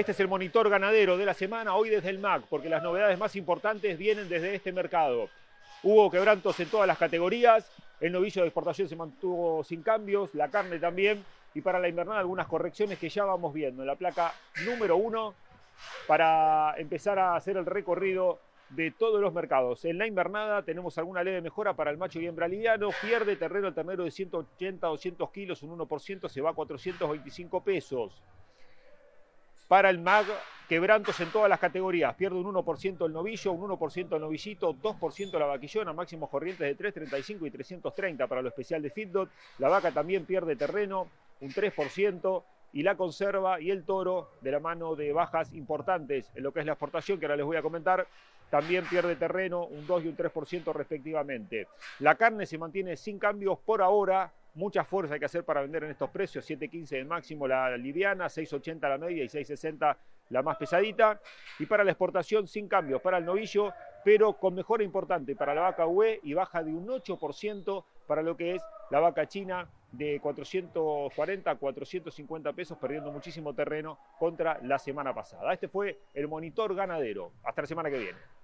Este es el monitor ganadero de la semana, hoy desde el MAC, porque las novedades más importantes vienen desde este mercado. Hubo quebrantos en todas las categorías, el novillo de exportación se mantuvo sin cambios, la carne también, y para la invernada algunas correcciones que ya vamos viendo en la placa número 1 para empezar a hacer el recorrido de todos los mercados. En la invernada tenemos alguna leve mejora para el macho y hembra liviano, pierde terreno el ternero de 180 a 200 kilos, un 1% se va a 425 pesos. Para el MAG, quebrantos en todas las categorías. Pierde un 1% el novillo, un 1% el novillito, 2% la vaquillona, máximos corrientes de 335 y 330 para lo especial de Feedlot. La vaca también pierde terreno, un 3%. Y la conserva y el toro, de la mano de bajas importantes en lo que es la exportación, que ahora les voy a comentar, también pierde terreno, un 2 y un 3% respectivamente. La carne se mantiene sin cambios por ahora. Mucha fuerza hay que hacer para vender en estos precios, 7.15 el máximo la liviana, 6.80 la media y 6.60 la más pesadita. Y para la exportación sin cambios para el novillo, pero con mejora importante para la vaca UE y baja de un 8% para lo que es la vaca china, de 440 a 450 pesos, perdiendo muchísimo terreno contra la semana pasada. Este fue el monitor ganadero. Hasta la semana que viene.